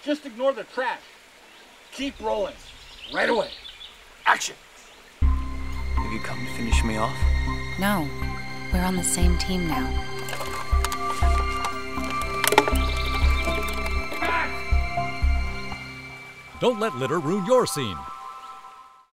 Just ignore the trash. Keep rolling. Right away. Action. Have you come to finish me off? No, we're on the same team now. Don't let litter ruin your scene.